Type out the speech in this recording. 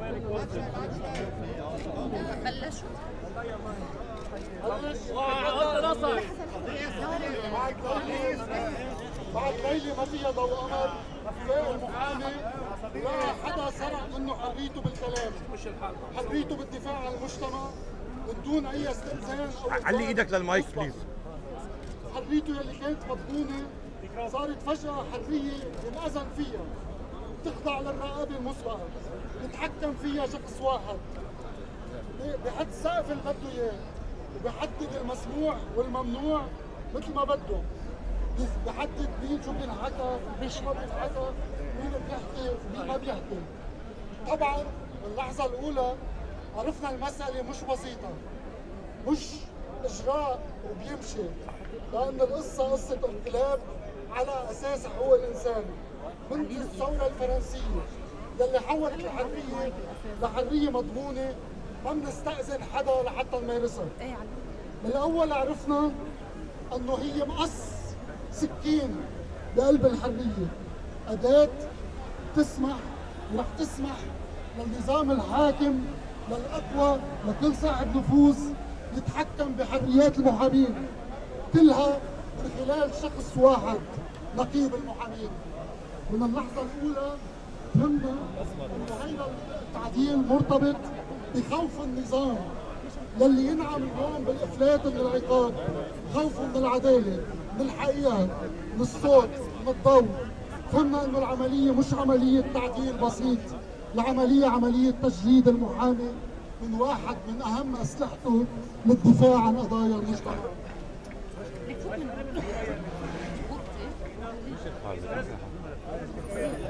بلشوا بعد ليلة ما فيها ضوء قمر فاق المحامي لا حدا سرق منه حريته بالكلام، حريته بالدفاع عن المجتمع من دون أي استئذان أو علي ايدك للمايك بليز. حريته يلي كانت مضمونة صارت فجأة حرية ينأذن فيها، تخضع للرقابة المسبقة، يتحكم فيها شخص واحد بحد السقف اللي بده اياه، وبحدد المسموع والممنوع مثل ما بده، بحدد مين شو بينحكى، مين شو ما بينحكى، مين بيحكي ومين ما بيحكي. طبعا باللحظة الأولى عرفنا المسألة مش بسيطة، مش إجراء وبيمشي، لأن القصة قصة انقلاب على أساس حقوق الإنسان منذ الثورة الفرنسية يلي حولت الحرية لحرية مضمونة ما بنستأذن حدا لحتى نمارسها. من الأول عرفنا أنه هي مقص سكين بقلب الحرية، أداة تسمح ورح تسمح للنظام الحاكم للأقوى لكل صاحب نفوذ يتحكم بحريات المحامين كلها من خلال شخص واحد نقيب المحامين. من اللحظة الأولى فهمنا أن هذا التعديل مرتبط بخوف النظام يلي ينعم اليوم بالإفلات من العقاب، خوفه من العدالة، من الحقيقة، من الصوت، من الضوء. فهمنا أنه العملية مش عملية تعديل بسيط، العملية عملية تجريد المحامي من واحد من أهم أسلحته للدفاع عن قضايا المجتمع.